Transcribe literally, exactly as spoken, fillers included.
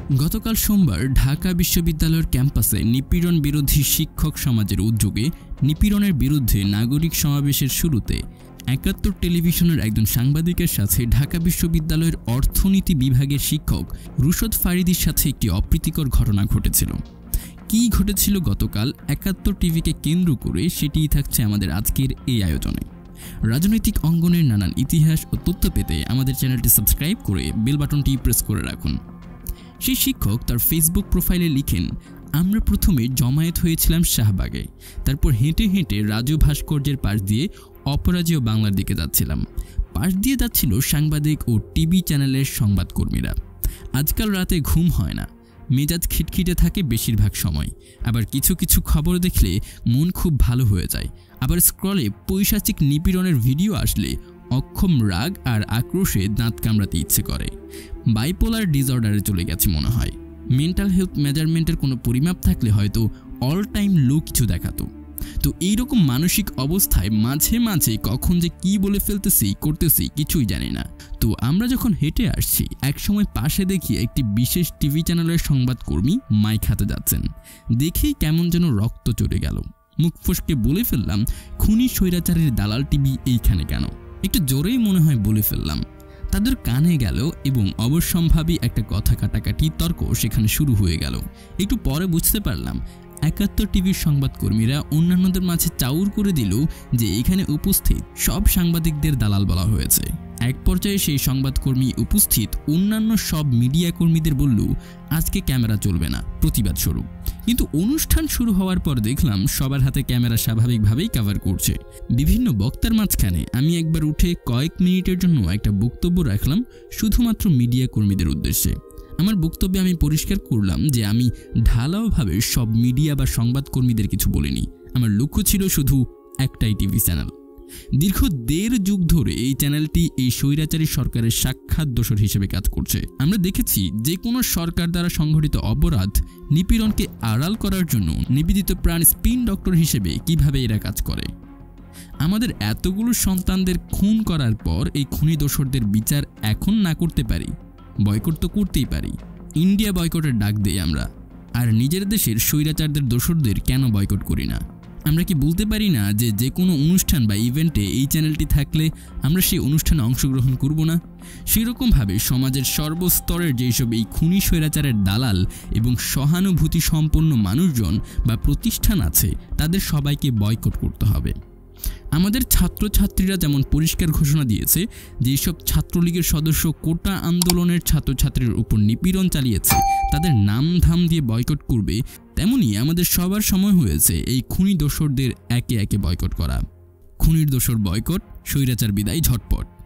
গতকাল সোমবার ঢাকা বিশ্ববিদ্যালয়ের ক্যাম্পাসে নিপীড়ন বিরোধী শিক্ষক সমাজের উদ্যোগে নিপীড়নের বিরুদ্ধে নাগরিক সমাবেশের শুরুতে একাত্তর টেলিভিশনের একজন সাংবাদিকের সাথে ঢাকা বিশ্ববিদ্যালয়ের অর্থনীতি বিভাগের শিক্ষক রুশদ ফারিদির সাথে একটি অপ্রীতিকর ঘটনা ঘটেছিল। কী ঘটেছিল গতকাল একাত্তর টিভিকে কেন্দ্র করে সেটিই থাকছে আমাদের আজকের এই আয়োজনে। রাজনৈতিক অঙ্গনের নানান ইতিহাস ও তথ্য পেতে আমাদের চ্যানেলটি সাবস্ক্রাইব করে বেল বাটনটি প্রেস করে রাখুন। সেই শিক্ষক তার ফেসবুক প্রোফাইলে লিখেন, আমরা প্রথমে জমায়েত হয়েছিলাম শাহবাগে, তারপর হেঁটে হেঁটে রাজু ভাস্কর্যের পাশ দিয়ে অপরাজেয় বাংলার দিকে যাচ্ছিলাম। পাশ দিয়ে যাচ্ছিল সাংবাদিক ও টিভি চ্যানেলের সংবাদকর্মীরা। আজকাল রাতে ঘুম হয় না, মেজাজ খিটখিটে থাকে বেশিরভাগ সময়। আবার কিছু কিছু খবর দেখলে মন খুব ভালো হয়ে যায়। আবার স্ক্রলে পৈশাচিক নিপীড়নের ভিডিও আসলে অক্ষম রাগ আর আক্রোশে দাঁত কামড়াতে ইচ্ছে করে। বাইপোলার ডিসঅর্ডারে চলে গেছে মনে হয়। মেন্টাল হেলথ মেজারমেন্টের কোনো পরিমাপ থাকলে হয়তো অল টাইম লো কিছু দেখাতো। তো এইরকম মানসিক অবস্থায় মাঝে মাঝে কখন যে কি বলে ফেলতেছি করতেছি কিছুই জানি না। তো আমরা যখন হেঁটে আসছি একসময় পাশে দেখি একটি বিশেষ টিভি চ্যানেলের সংবাদকর্মী মাইক হাতে যাচ্ছেন। দেখেই কেমন যেন রক্ত চড়ে গেল। মুখ ফসকে বলে ফেললাম, খুনি স্বৈরাচারের দালাল টিভি এইখানে কেন? একটু জোরেই মনে হয় বলে ফেললাম। তাদের কানে গেল এবং অবশ্যম্ভাবী একটা কথা কাটাকাটি তর্ক সেখানে শুরু হয়ে গেল। একটু পরে বুঝতে পারলাম একাত্তর টিভির সংবাদকর্মীরা অন্যান্যদের মাঝে চাউর করে দিল যে এখানে উপস্থিত সব সাংবাদিকদের দালাল বলা হয়েছে। এক পর্যায়ে সেই সংবাদকর্মী উপস্থিত অন্যান্য সব মিডিয়া কর্মীদের বলল, আজকে ক্যামেরা চলবে না, প্রতিবাদ স্বরূপ। কিন্তু অনুষ্ঠান শুরু হওয়ার পর দেখলাম সবার হাতে ক্যামেরা স্বাভাবিকভাবেই কভার করছে। বিভিন্ন বক্তার মাঝখানে আমি একবার উঠে কয়েক মিনিটের জন্য একটা বক্তব্য রাখলাম শুধুমাত্র মিডিয়া কর্মীদের উদ্দেশ্যে। আমার বক্তব্যে আমি পরিষ্কার করলাম যে আমি ঢালাওভাবে সব মিডিয়া বা সংবাদকর্মীদের কিছু বলিনি। আমার লক্ষ্য ছিল শুধু একটাই টিভি চ্যানেল। দীর্ঘ দেড় যুগ ধরে এই চ্যানেলটি এই স্বৈরাচারী সরকারের সাক্ষাৎ দোসর হিসেবে কাজ করছে। আমরা দেখেছি যে কোনো সরকার দ্বারা সংঘটিত অপরাধ নিপীড়নকে আড়াল করার জন্য নিবেদিত প্রাণ স্পিন ডক্টর হিসেবে কিভাবে এরা কাজ করে। আমাদের এতগুলো সন্তানদের খুন করার পর এই খুনি দোসরদের বিচার এখন না করতে পারি, বয়কট তো করতেই পারি। ইন্ডিয়া বয়কটের ডাক দেই আমরা, আর নিজের দেশের স্বৈরাচারদের দোসরদের কেন বয়কট করি না? আমরা কি বলতে পারি না যে যে কোনো অনুষ্ঠান বা ইভেন্টে এই চ্যানেলটি থাকলে আমরা সেই অনুষ্ঠানে অংশগ্রহণ করব না? সেরকমভাবে সমাজের সর্বস্তরের যেসব এই খুনি স্বৈরাচারের দালাল এবং সহানুভূতি সম্পন্ন মানুষজন বা প্রতিষ্ঠান আছে তাদের সবাইকে বয়কট করতে হবে। আমাদের ছাত্রছাত্রীরা যেমন পরিষ্কার ঘোষণা দিয়েছে যে এইসব ছাত্রলীগের সদস্য কোটা আন্দোলনের ছাত্রছাত্রীর উপর নিপীড়ন চালিয়েছে তাদের নাম ধাম দিয়ে বয়কট করবে, তেমনি আমাদের সবার সময় হয়েছে এই খুনি দোসরদের একে একে বয়কট করা। খুনির দোসর বয়কট, স্বৈরাচার বিদায় ঝটপট।